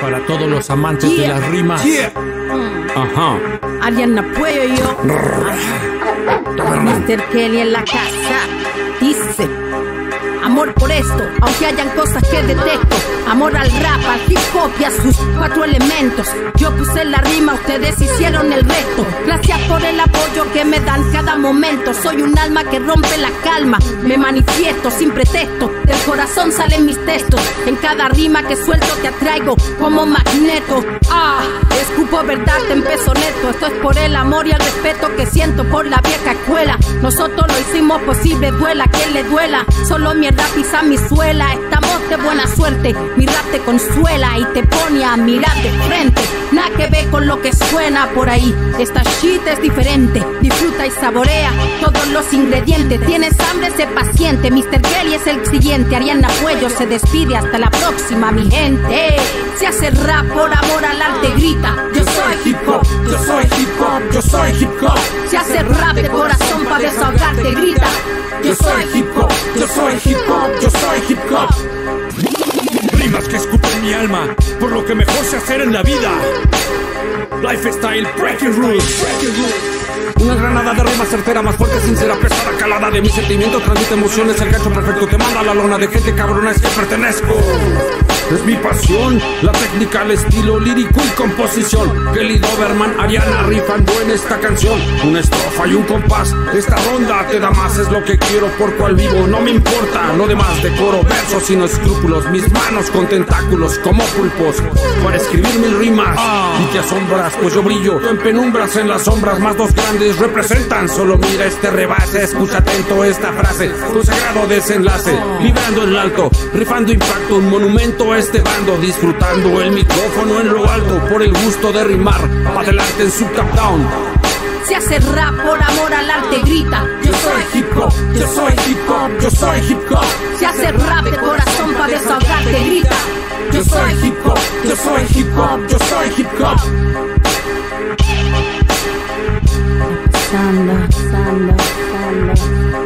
Para todos los amantes de las rimas. Ajá. Ariana Puello y yo. Mr. Kelly en la casa. Dice: amor por esto, aunque hayan cosas que detesto. Amor al rap, al hip hop y a sus 4 elementos. Yo puse la rima, ustedes hicieron el resto. Gracias por el apoyo que me dan cada momento. Soy un alma que rompe la calma. Me manifiesto sin pretexto. Del corazón salen mis textos. En cada rima que suelto te atraigo como magneto. Escupo verdad en peso neto. Esto es por el amor y el respeto que siento por la vieja escuela. Nosotros lo hicimos posible, duela quien le duela. Solo mierda pisa mi suela. Estamos de buena suerte. Mi rap te consuela y te pone a mirar de frente. Nada que ver con lo que suena por ahí. Esta shit es diferente. Disfruta y saborea todos los ingredientes. Tienes hambre, sé paciente. Mr. Kelly es el siguiente. Ariana Puello se despide. Hasta la próxima, mi gente. Se hace rap por amor al arte, grita: yo soy hip hop, yo soy hip hop, yo soy hip hop. Se hace rap de corazón para desahogarte, grita: yo soy hip hop, yo soy hip hop, yo soy hip hop. Rimas que escupen mi alma por lo que mejor sé hacer en la vida. Lifestyle Breaking Rules. Una granada de rima certera, más fuerte, sincera, pesada, calada de mis sentimientos, transmite emociones, el gancho perfecto te manda a la lona de gente cabrona, es que pertenezco. Es mi pasión, la técnica, el estilo lírico y composición. Kelly Doberman, Ariana rifando en esta canción. Una estrofa y un compás, esta ronda te da más, es lo que quiero por cual vivo. No me importa lo demás, decoro versos sin escrúpulos. Mis manos con tentáculos como pulpos para escribir mil rimas. Y te asombras, pues yo brillo en penumbras, en las sombras más dos grandes representan. Solo mira este rebase, escucha atento esta frase. Consagrado desenlace, librando el alto, rifando impacto, un monumento a este bando, disfrutando el micrófono en lo alto, por el gusto de rimar, adelante en su top down. Se hace rap por amor al arte, grita: yo soy hip hop, yo soy hip hop, yo soy hip hop. Se hace rap de corazón para desahogarte, grita: yo soy hip hop, yo soy hip hop, yo soy hip hop. Samba, samba, samba.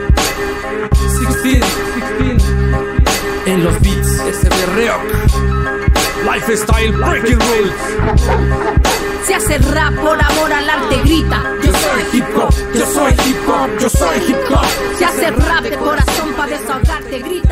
16 en los beats, SB Rock. Lifestyle Breaking Rules. Se hace rap por amor al arte, grita: yo soy hip hop, yo soy hip hop, yo soy hip hop. Se hace rap de corazón para desahogarte, grita.